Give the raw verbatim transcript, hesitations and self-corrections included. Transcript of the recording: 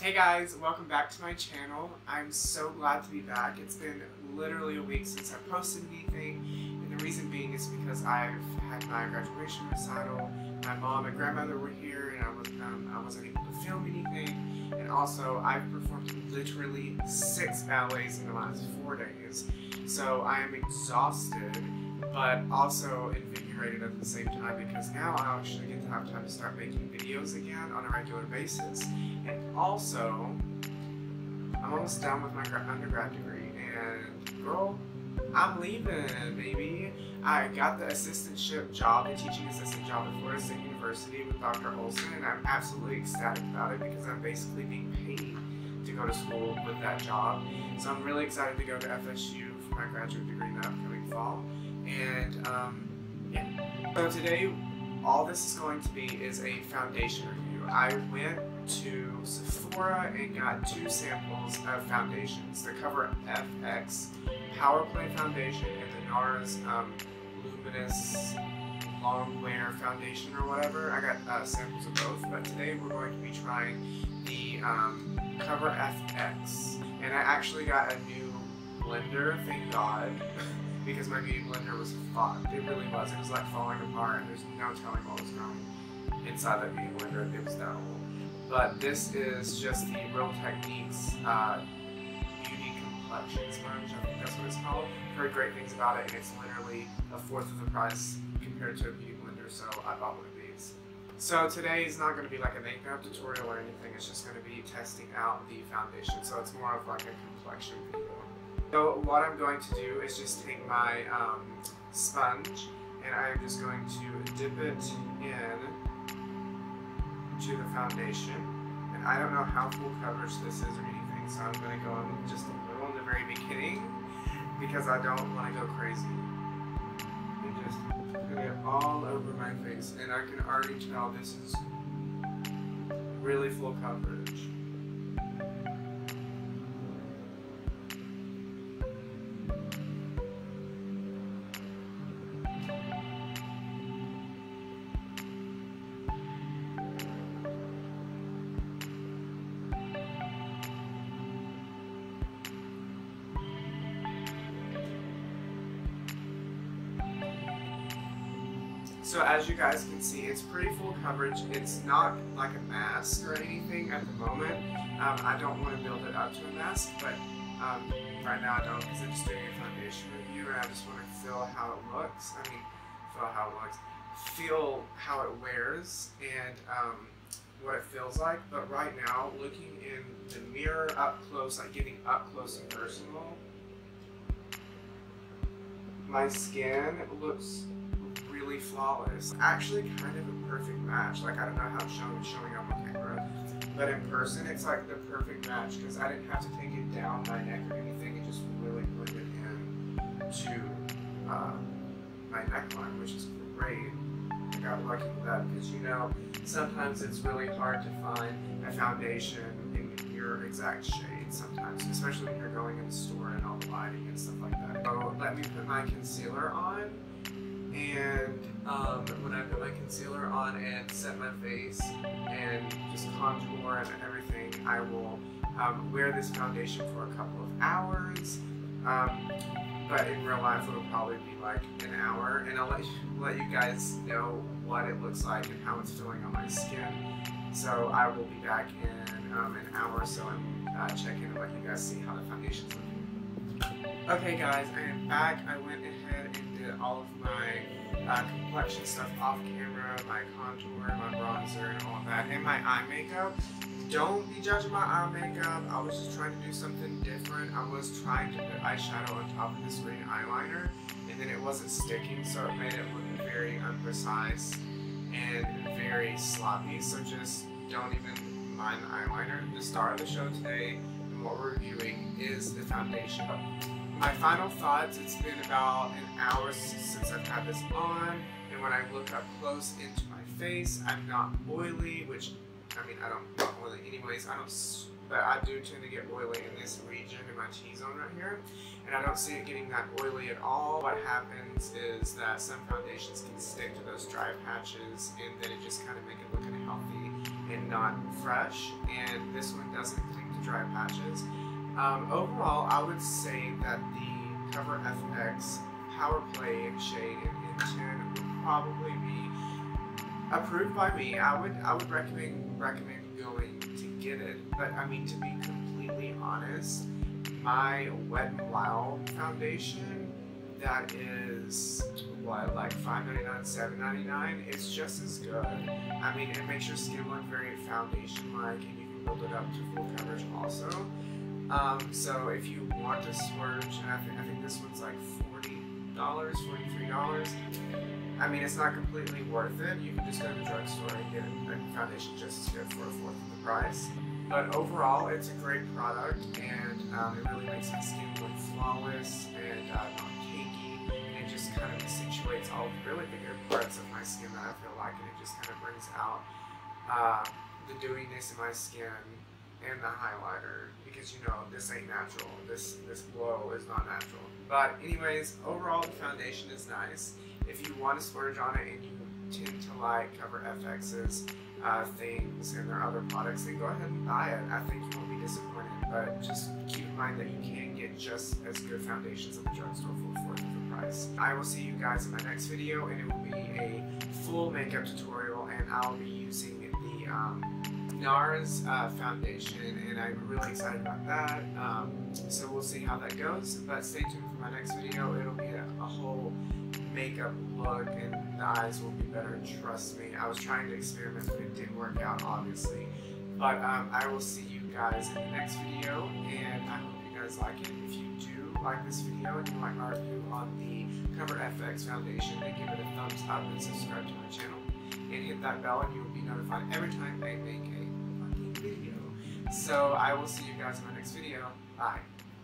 Hey guys, welcome back to my channel. I'm so glad to be back. It's been literally a week since I posted anything, and the reason being is because I've had my graduation recital. My mom and grandmother were here, and I, was, um, I wasn't able to film anything. And also, I've performed literally six ballets in the last four days. So I am exhausted, but also invigorated at the same time because now I actually get to have time to start making videos again on a regular basis. And also, I'm almost done with my undergrad degree, and girl, I'm leaving, baby. I got the assistantship job, the teaching assistant job at Florida State University with Doctor Olson, and I'm absolutely ecstatic about it because I'm basically being paid to go to school with that job. So I'm really excited to go to F S U for my graduate degree in the upcoming fall. And um, yeah. So today, all this is going to be is a foundation review. I went to Sephora and got two samples of foundations: the Cover F X Power Play Foundation and the NARS um, Luminous Long Wear Foundation or whatever. I got uh, samples of both, but today we're going to be trying the um, Cover F X. And I actually got a new blender, thank God, because my beauty blender was fucked. It really was. It was like falling apart, and there's no telling what was going inside that beauty blender. It was that old. But this is just the Real Techniques uh, Beauty Complexion Sponge. I think that's what it's called. I've heard great things about it, and it's literally a fourth of the price compared to a beauty blender, so I bought one of these. So today is not going to be like a makeup tutorial or anything. It's just going to be testing out the foundation. So it's more of like a complexion video. So what I'm going to do is just take my um, sponge, and I'm just going to dip it in to the foundation. And I don't know how full coverage this is or anything, so I'm going to go in just a little in the very beginning because I don't want to go crazy. And just put it all over my face, and I can already tell this is really full coverage. So as you guys can see, it's pretty full coverage. It's not like a mask or anything at the moment. Um, I don't want to build it up to a mask, but um, right now I don't because I'm just doing a foundation review, and I just want to feel how it looks. I mean, feel how it looks. Feel how it wears and um, what it feels like. But right now, looking in the mirror up close, like getting up close and personal, my skin looks really flawless. Actually kind of a perfect match. Like, I don't know how it's showing, showing up on camera, but in person it's like the perfect match because I didn't have to take it down my neck or anything. It just really blended in to uh, my neckline, which is great. I got lucky with that because, you know, sometimes it's really hard to find a foundation in your exact shade sometimes, especially when you're going in the store and all the lighting and stuff like that. So let me put my concealer on. And um, when I put my concealer on and set my face and just contour and everything, I will um, wear this foundation for a couple of hours. Um, but in real life, it'll probably be like an hour, and I'll let you, let you guys know what it looks like and how it's feeling on my skin. So I will be back in um, an hour or so and uh, check in and let you guys see how the foundation's looking. Okay guys, I am back. I went ahead and did all of my uh, complexion stuff off camera, my contour, my bronzer, and all of that, and my eye makeup. Don't be judging my eye makeup. I was just trying to do something different. I was trying to put eyeshadow on top of this green eyeliner, and then it wasn't sticking, so it made it look very imprecise and very sloppy. So just don't even mind the eyeliner. The star of the show today and what we're reviewing is the foundation. My final thoughts, it's been about an hour since I've had this on, and when I look up close into my face, I'm not oily, which, I mean, I don't get oily anyways, I don't, but I do tend to get oily in this region in my T-zone right here, and I don't see it getting that oily at all. What happens is that some foundations can stick to those dry patches, and then it just kind of make it look unhealthy. and not fresh, and this one doesn't cling to dry patches. Um, overall, I would say that the Cover F X Power Play shade in N ten would probably be approved by me. I would I would recommend recommend going to get it, but I mean, to be completely honest, my Wet n Wild foundation that is what, like five ninety-nine, seven ninety-nine, it's just as good. I mean, it makes your skin look very foundation-like, and you can build it up to full coverage also. Um, so if you want to splurge, and I think I think this one's like forty dollars, forty-three dollars. I mean, it's not completely worth it. You can just go to the drugstore and get a foundation just as good for a fourth of the price. But overall, it's a great product, and um, it really makes my skin look flawless and uh, not cakey, and it just kind of accentuates all the really bigger parts of my skin that I feel like, and it just kind of brings out uh, the dewiness in my skin and the highlighter, because you know this ain't natural. This this glow is not natural. But anyways, overall the foundation is nice. If you want to splurge on it and you tend to like Cover F X's uh, things and their other products, then go ahead and buy it. I think you won't be disappointed, but just keep in mind that you can get just as good foundations at the drugstore for a fourth of the price. I will see you guys in my next video, and it will be a full makeup tutorial, and I'll be using the um, NARS uh, foundation, and I'm really excited about that. Um, so we'll see how that goes, but stay tuned for my next video. It'll be a, a whole makeup look, and the eyes will be better, trust me. I was trying to experiment, but it didn't work out, obviously. But um, I will see you guys in the next video, and I hope you guys like it. If you do like this video and you like my review on the Cover F X foundation, then give it a thumbs up and subscribe to my channel. And hit that bell, and you will be notified every time I make a fucking video. So I will see you guys in my next video. Bye.